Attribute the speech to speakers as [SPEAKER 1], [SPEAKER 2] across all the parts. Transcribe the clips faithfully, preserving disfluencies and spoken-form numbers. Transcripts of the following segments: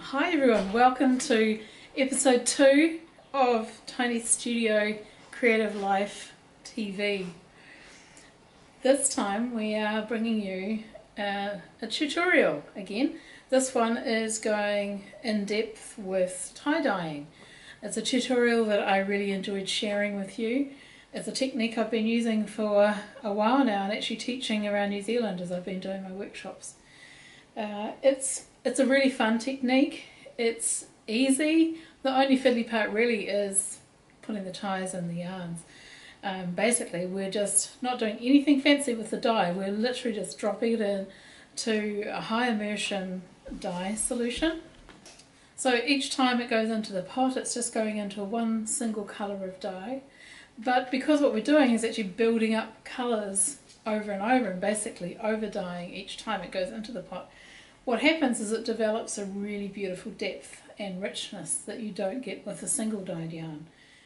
[SPEAKER 1] Hi everyone, welcome to episode two of tinyStudio Creative Life T V. This time we are bringing you uh, a tutorial again. This one is going in depth with tie-dyeing. It's a tutorial that I really enjoyed sharing with you. It's a technique I've been using for a while now and actually teaching around New Zealand as I've been doing my workshops. Uh, it's it's a really fun technique. It's easy. The only fiddly part really is putting the ties in the yarns. Um, basically we're just not doing anything fancy with the dye. We're literally just dropping it in to a high immersion dye solution. So each time it goes into the pot it's just going into one single colour of dye. But because what we're doing is actually building up colours over and over and basically over dyeing each time it goes into the pot, what happens is it develops a really beautiful depth and richness that you don't get with a single dyed yarn.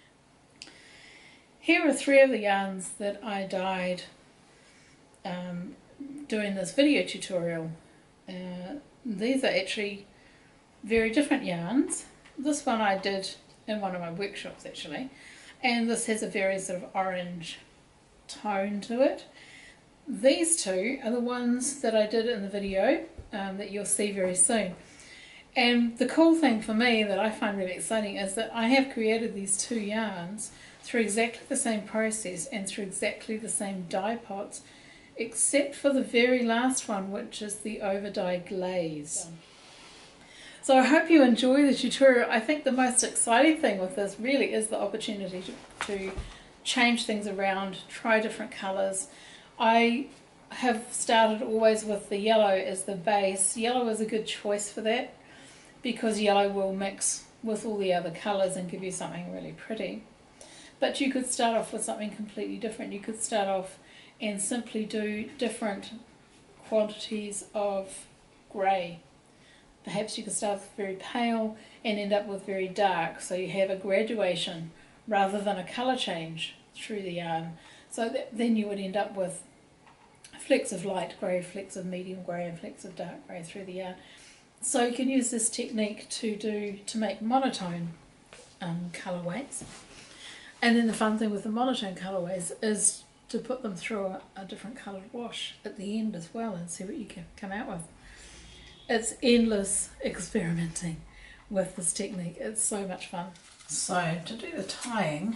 [SPEAKER 1] Here are three of the yarns that I dyed um, doing this video tutorial. Uh, these are actually very different yarns. This one I did in one of my workshops actually, and this has a very sort of orange tone to it. These two are the ones that I did in the video um, that you'll see very soon. And the cool thing for me that I find really exciting is that I have created these two yarns through exactly the same process and through exactly the same dye pots, except for the very last one, which is the over dye glaze. So I hope you enjoy the tutorial. I think the most exciting thing with this really is the opportunity to, to change things around, try different colours. I have started always with the yellow as the base. Yellow is a good choice for that because yellow will mix with all the other colours and give you something really pretty. But you could start off with something completely different. You could start off and simply do different quantities of grey. Perhaps you could start with very pale and end up with very dark, so you have a graduation rather than a colour change through the yarn. So that, then you would end up with flecks of light grey, flecks of medium grey and flecks of dark grey through the yarn. So you can use this technique to do to make monotone um, colourways. And then the fun thing with the monotone colourways is to put them through a, a different coloured wash at the end as well and see what you can come out with. It's endless experimenting with this technique. It's so much fun. So to do the tying,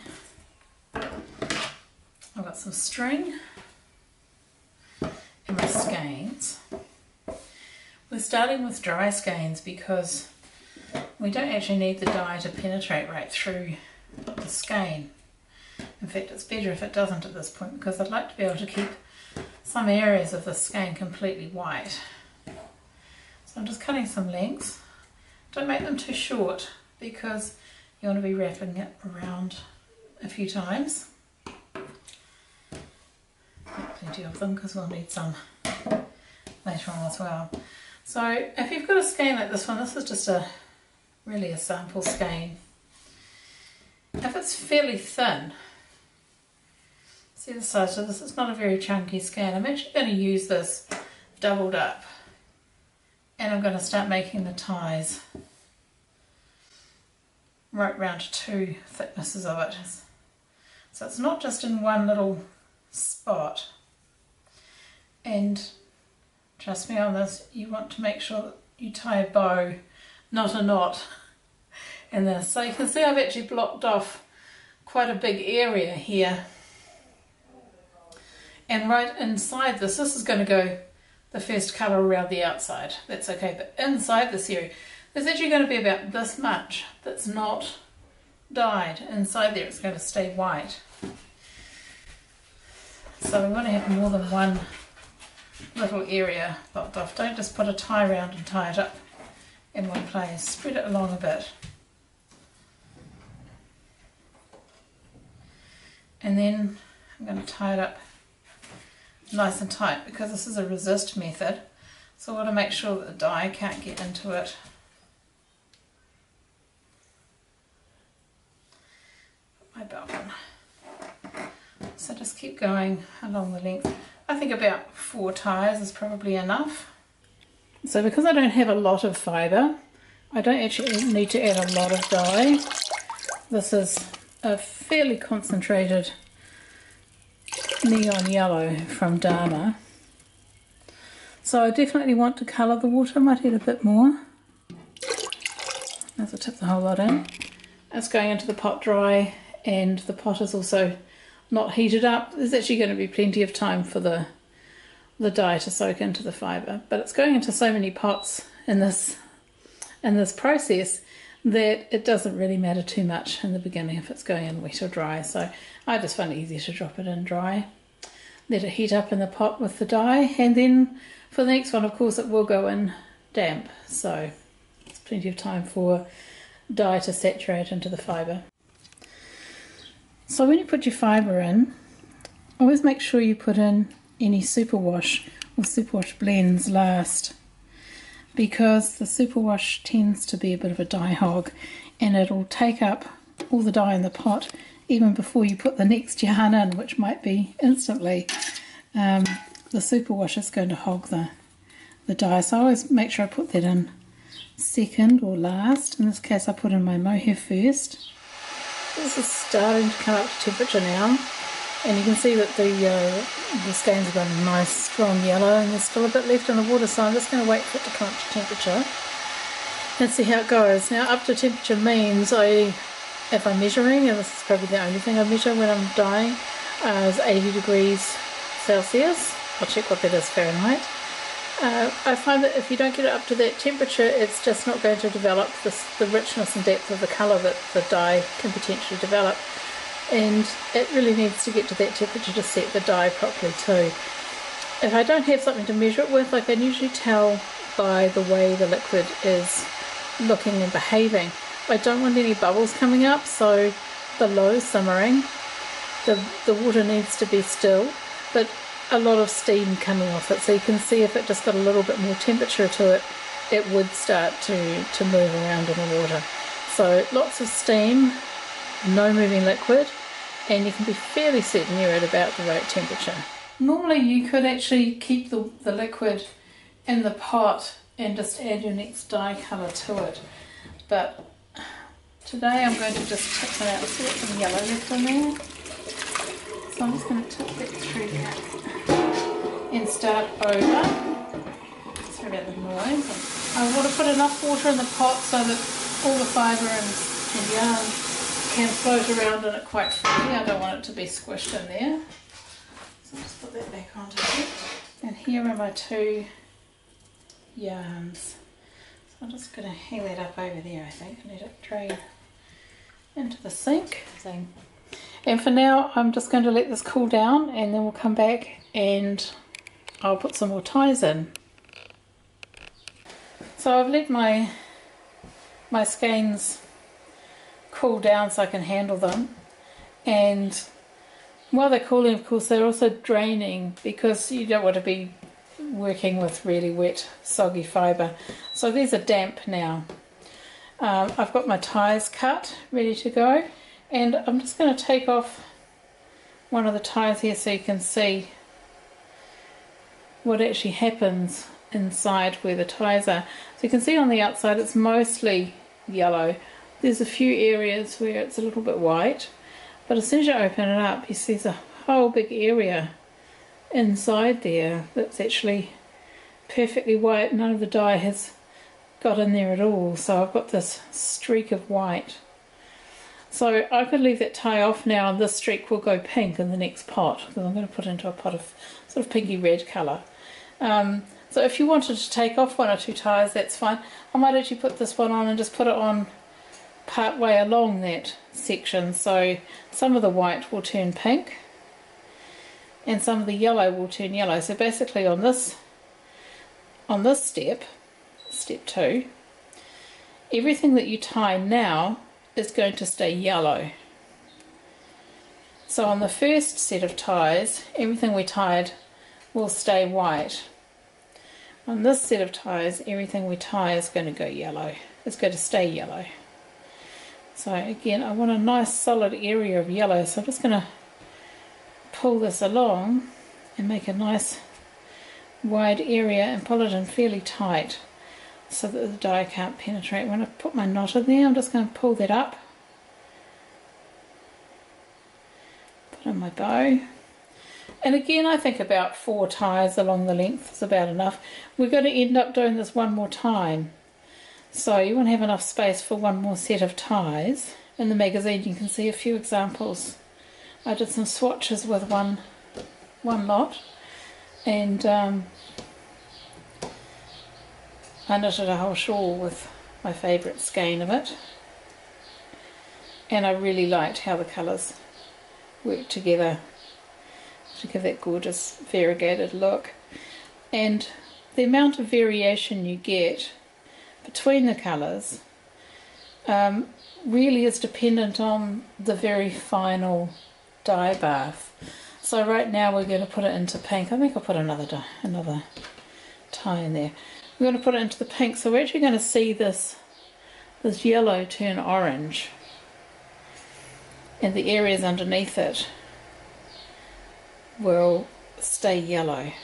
[SPEAKER 1] I've got some string and my skeins. We're starting with dry skeins because we don't actually need the dye to penetrate right through the skein. In fact, it's better if it doesn't at this point because I'd like to be able to keep some areas of the skein completely white. So I'm just cutting some lengths. Don't make them too short because you want to be wrapping it around a few times. Plenty of them because we'll need some later on as well. So if you've got a skein like this one, this is just a really a sample skein. If it's fairly thin, see the size of this, it's not a very chunky skein. I'm actually going to use this doubled up and I'm going to start making the ties right round to two thicknesses of it. So it's not just in one little spot. And trust me on this, you want to make sure that you tie a bow, not a knot in this. So you can see I've actually blocked off quite a big area here. And right inside this, this is going to go the first colour around the outside. That's okay, but inside this area, there's actually going to be about this much that's not dyed. Inside there it's going to stay white. So we want to have more than one little area blocked off. Don't just put a tie round and tie it up in one place. Spread it along a bit. And then I'm going to tie it up nice and tight because this is a resist method. So I want to make sure that the dye can't get into it. Put my belt on. So just keep going along the length. I think about four ties is probably enough. So because I don't have a lot of fibre, I don't actually need to add a lot of dye. This is a fairly concentrated neon yellow from Dharma. So I definitely want to colour the water. I might add a bit more as I tip the whole lot in. It's going into the pot dry, and the pot is also not heated up. There's actually going to be plenty of time for the the dye to soak into the fibre, but it's going into so many pots in this in this process that it doesn't really matter too much in the beginning if it's going in wet or dry. So I just find it easier to drop it in dry, let it heat up in the pot with the dye, and then for the next one, of course, it will go in damp, so there's plenty of time for dye to saturate into the fibre. So when you put your fibre in, always make sure you put in any superwash or superwash blends last, because the superwash tends to be a bit of a dye hog, and it'll take up all the dye in the pot even before you put the next yarn in, which might be instantly. Um, the superwash is going to hog the, the dye, so I always make sure I put that in second or last. In this case I put in my mohair first. This is starting to come up to temperature now, and you can see that the uh, the skeins have got a nice strong yellow, and there's still a bit left in the water, so I'm just going to wait for it to come up to temperature and see how it goes. Now, up to temperature means I, if I'm measuring, and this is probably the only thing I measure when I'm dyeing, uh, is eighty degrees Celsius. I'll check what that is Fahrenheit. Uh, I find that if you don't get it up to that temperature, it's just not going to develop this, the richness and depth of the colour that the dye can potentially develop. And it really needs to get to that temperature to set the dye properly too. If I don't have something to measure it with, I can usually tell by the way the liquid is looking and behaving. I don't want any bubbles coming up, so below simmering, the, the water needs to be still, but a lot of steam coming off it, so you can see if it just got a little bit more temperature to it, it would start to, to move around in the water. So lots of steam, no moving liquid, and you can be fairly certain you're at about the right temperature. Normally you could actually keep the, the liquid in the pot and just add your next dye colour to it, but today I'm going to just tip it out. Let's see what's some yellow left in there. So I'm just going to tip that through that and start over. Sorry about the noise. I want to put enough water in the pot so that all the fibre and, and yarn can float around in it quite freely. I don't want it to be squished in there. So I'll just put that back onto it. And here are my two yarns. So I'm just going to hang that up over there, I think, and let it drain into the sink. And for now I'm just going to let this cool down, and then we'll come back and I'll put some more ties in. So I've let my my skeins cool down so I can handle them, and while they're cooling, of course, they're also draining, because you don't want to be working with really wet soggy fibre. So these are damp now. Um, I've got my ties cut ready to go, and I'm just going to take off one of the ties here so you can see what actually happens inside where the ties are. So you can see on the outside it's mostly yellow. There's a few areas where it's a little bit white, but as soon as you open it up you see there's a whole big area inside there that's actually perfectly white. None of the dye has got in there at all, so I've got this streak of white. So I could leave that tie off now, and this streak will go pink in the next pot, because I'm going to put it into a pot of sort of pinky red colour. Um, so if you wanted to take off one or two ties, that's fine. I might actually put this one on and just put it on part way along that section, so some of the white will turn pink and some of the yellow will turn yellow. So basically on this on this step, step two, everything that you tie now is going to stay yellow. So on the first set of ties, everything we tied will stay white. On this set of ties, everything we tie is going to go yellow. It's going to stay yellow. So again, I want a nice solid area of yellow, so I'm just going to pull this along and make a nice wide area and pull it in fairly tight so that the dye can't penetrate. When I put my knot in there, I'm just going to pull that up, put in my bow, and again I think about four ties along the length is about enough. We're going to end up doing this one more time, so you want to have enough space for one more set of ties. In the magazine you can see a few examples. I did some swatches with one one lot, and um, I knitted a whole shawl with my favourite skein of it, and I really liked how the colours worked together to give that gorgeous variegated look. And the amount of variation you get between the colours um, really is dependent on the very final dye bath. So right now we're going to put it into pink. I think I'll put another dye, another tie in there. We're going to put it into the pink, so we're actually going to see this this yellow turn orange, and the areas underneath it will stay yellow.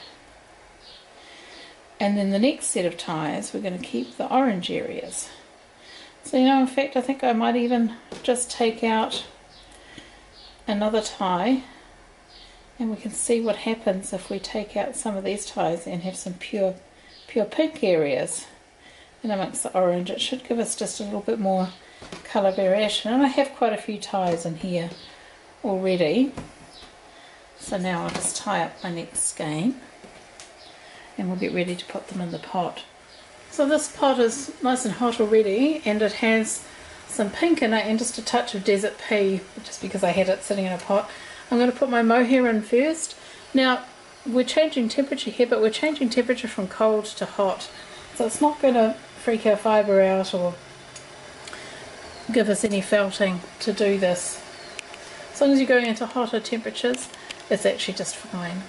[SPEAKER 1] And then the next set of ties we're going to keep the orange areas. So, you know, in fact I think I might even just take out another tie, and we can see what happens if we take out some of these ties and have some pure pure pink areas in amongst the orange. It should give us just a little bit more colour variation, and I have quite a few ties in here already. So now I'll just tie up my next skein and we'll get ready to put them in the pot. So this pot is nice and hot already, and it has some pink in it and just a touch of desert pea, just because I had it sitting in a pot. I'm going to put my mohair in first. Now we're changing temperature here, but we're changing temperature from cold to hot, so it's not going to freak our fibre out or give us any felting to do this. As long as you're going into hotter temperatures, it's actually just fine.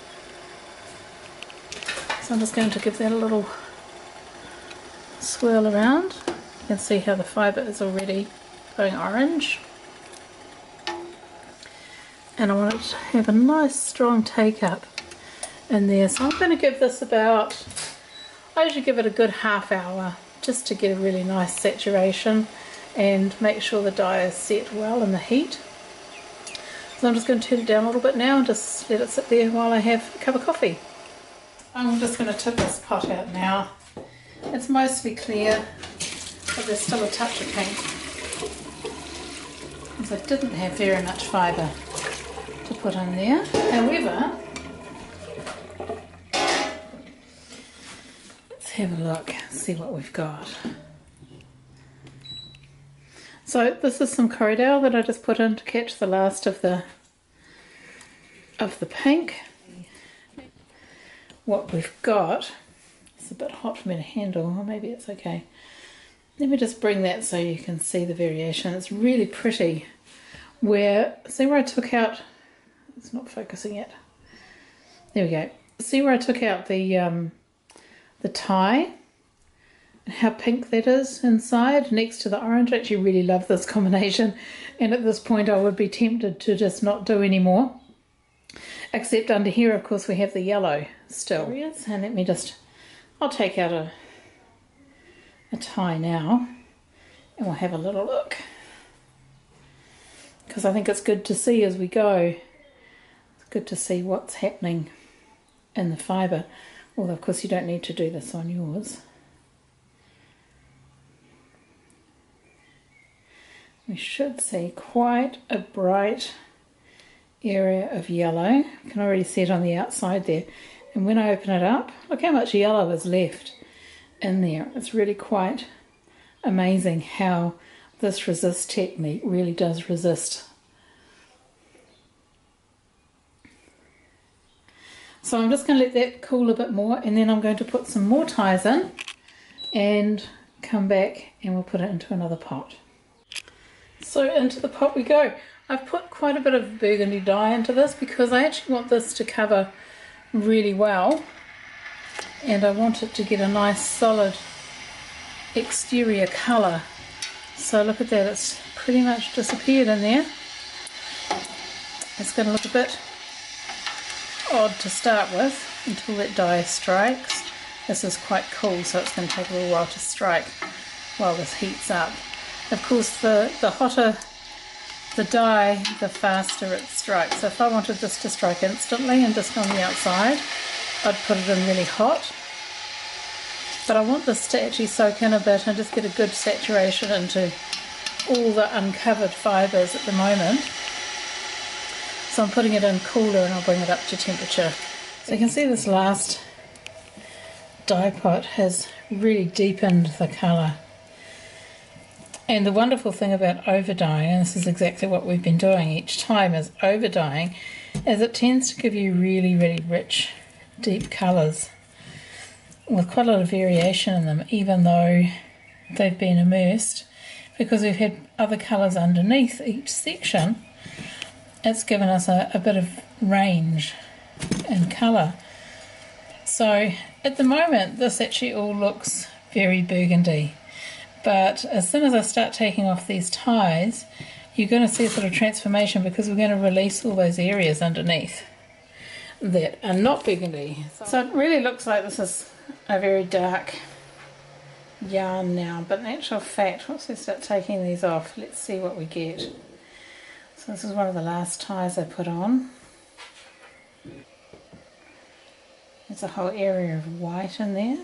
[SPEAKER 1] So I'm just going to give that a little swirl around. You can see how the fibre is already going orange, and I want it to have a nice strong take up in there. So I'm going to give this about, I usually give it a good half hour just to get a really nice saturation and make sure the dye is set well in the heat. So I'm just going to turn it down a little bit now and just let it sit there while I have a cup of coffee. I'm just going to tip this pot out now. It's mostly clear, but there's still a touch of pink, because I didn't have very much fibre to put in there. However, let's have a look and see what we've got. So this is some Corriedale that I just put in to catch the last of the of the pink. What we've got, it's a bit hot for me to handle, or maybe it's okay. Let me just bring that so you can see the variation. It's really pretty. Where, see where I took out, it's not focusing yet. There we go. See where I took out the um, the tie? And how pink that is inside next to the orange. I actually really love this combination, and at this point I would be tempted to just not do any more, except under here of course we have the yellow still. And let me just, I'll take out a, a tie now and we'll have a little look, because I think it's good to see as we go. It's good to see what's happening in the fibre, although of course you don't need to do this on yours. We should see quite a bright area of yellow. You can already see it on the outside there. And when I open it up, look how much yellow is left in there. It's really quite amazing how this resist technique really does resist. So I'm just going to let that cool a bit more, and then I'm going to put some more ties in and come back and we'll put it into another pot. So into the pot we go. I've put quite a bit of burgundy dye into this because I actually want this to cover really well, and I want it to get a nice solid exterior colour. So look at that, it's pretty much disappeared in there. It's going to look a bit odd to start with until that dye strikes, this is quite cool, so it's going to take a little while to strike while this heats up. Of course, the, the hotter the dye, the faster it strikes. So if I wanted this to strike instantly and just on the outside, I'd put it in really hot. But I want this to actually soak in a bit and just get a good saturation into all the uncovered fibres at the moment. So I'm putting it in cooler and I'll bring it up to temperature. So you can see this last dye pot has really deepened the colour. And the wonderful thing about over dyeing, and this is exactly what we've been doing each time, is over dyeing, is it tends to give you really, really rich, deep colours with quite a lot of variation in them, even though they've been immersed. Because we've had other colours underneath each section, it's given us a, a bit of range in colour. So at the moment this actually all looks very burgundy, but as soon as I start taking off these ties, you're going to see a sort of transformation, because we're going to release all those areas underneath that are not burgundy. So it really looks like this is a very dark yarn now, but in actual fact, once we start taking these off, let's see what we get. So this is one of the last ties I put on. There's a whole area of white in there.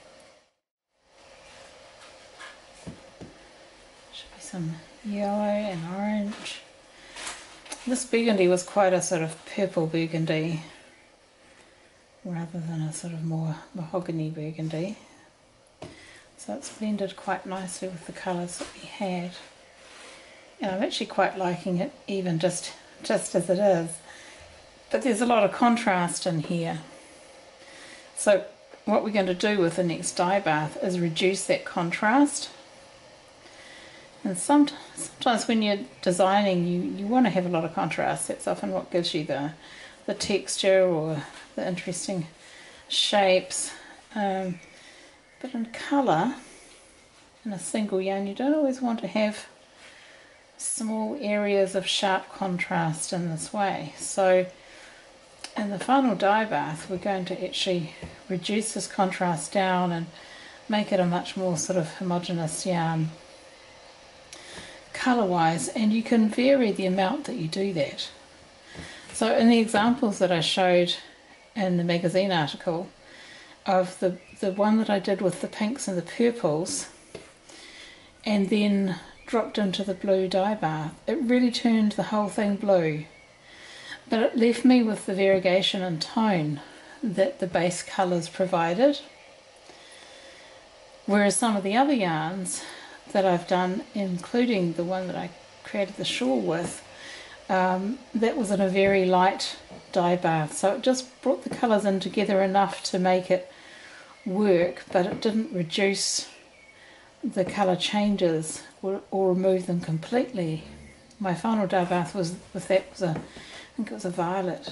[SPEAKER 1] Should be some yellow and orange. This burgundy was quite a sort of purple burgundy rather than a sort of more mahogany burgundy. So it's blended quite nicely with the colours that we had. And I'm actually quite liking it even just, just as it is. But there's a lot of contrast in here. So what we're going to do with the next dye bath is reduce that contrast. And sometimes, sometimes when you're designing, you, you want to have a lot of contrast. That's often what gives you the, the texture or the interesting shapes. Um, but in colour, in a single yarn, you don't always want to have small areas of sharp contrast in this way. So in the final dye bath, we're going to actually reduce this contrast down and make it a much more sort of homogeneous yarn colour wise, and you can vary the amount that you do that. So in the examples that I showed in the magazine article of the, the one that I did with the pinks and the purples and then dropped into the blue dye bath, it really turned the whole thing blue, but it left me with the variegation in tone that the base colours provided. Whereas some of the other yarns that I've done, including the one that I created the shawl with, um, that was in a very light dye bath, so it just brought the colours in together enough to make it work, but it didn't reduce the colour changes or, or remove them completely. My final dye bath was with that was a, I think it was a violet.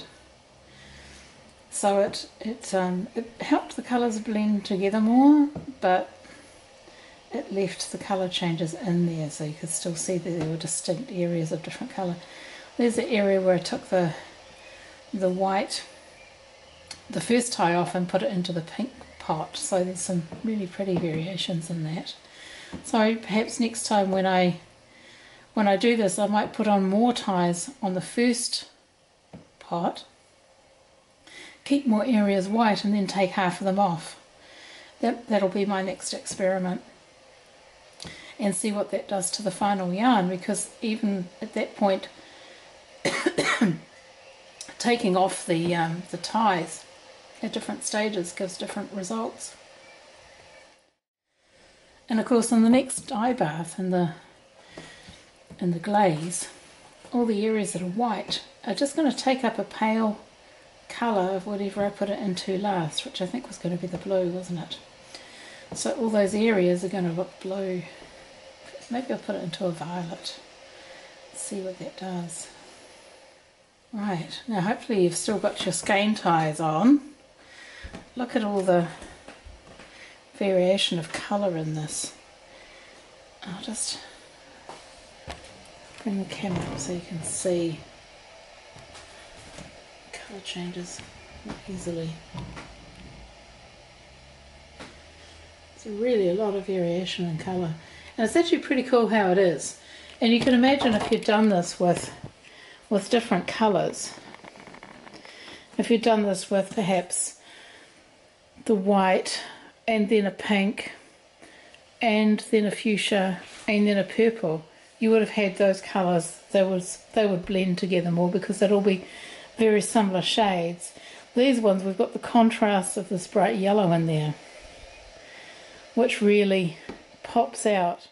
[SPEAKER 1] So it it um, it helped the colours blend together more, but it left the colour changes in there, so you could still see that there were distinct areas of different colour. There's the area where I took the the white, the first tie off, and put it into the pink pot, so there's some really pretty variations in that. So perhaps next time when I when I do this, I might put on more ties on the first pot, keep more areas white, and then take half of them off. That, that'll be my next experiment, and see what that does to the final yarn, because even at that point taking off the, um, the ties at different stages gives different results. And of course in the next dye bath, in the, in the glaze, all the areas that are white are just going to take up a pale colour of whatever I put it into last, which I think was going to be the blue, wasn't it? So all those areas are going to look blue. Maybe I'll put it into a violet. See what that does. Right, now hopefully you've still got your skein ties on. Look at all the variation of colour in this. I'll just bring the camera up so you can see colour changes more easily. really a lot of variation in colour, and it's actually pretty cool how it is. And you can imagine if you'd done this with with different colours, if you'd done this with perhaps the white and then a pink and then a fuchsia and then a purple, you would have had those colours. They was they would blend together more because they'd all be very similar shades. These ones, we've got the contrast of this bright yellow in there, which really pops out.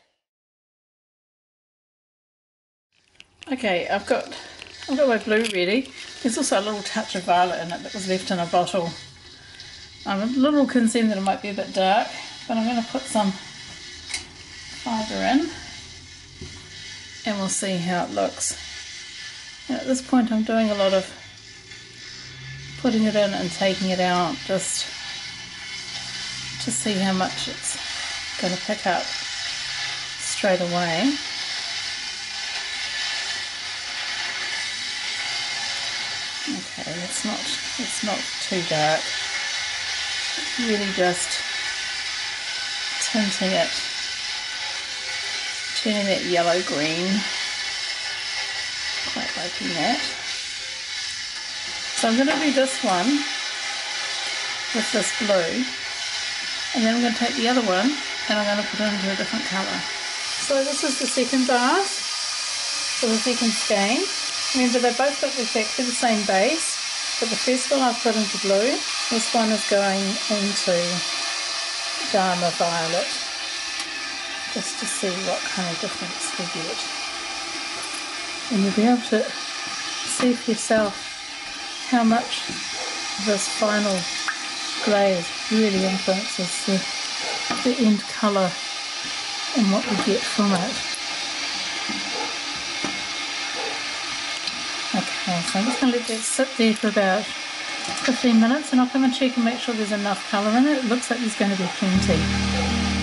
[SPEAKER 1] Okay, I've got I've got my blue ready. There's also a little touch of violet in it that was left in a bottle. I'm a little concerned that it might be a bit dark, but I'm going to put some fibre in and we'll see how it looks. And at this point I'm doing a lot of putting it in and taking it out just to see how much it's going to pick up straight away. Okay, it's not it's not too dark. It's really just tinting it, turning that yellow green. Quite liking that. So I'm going to do this one with this blue, and then I'm going to take the other one and I'm going to put it into a different colour. So this is the second vase for the second skein. Remember, they both got exactly the same base, but the first one I've put into blue, this one is going into Dharma Violet, just to see what kind of difference we get. And you'll be able to see for yourself how much this final glaze really influences the, the end colour and what we get from it. Okay, so I'm just going to let that sit there for about fifteen minutes, and I'll come and check and make sure there's enough colour in it. It looks like there's going to be plenty.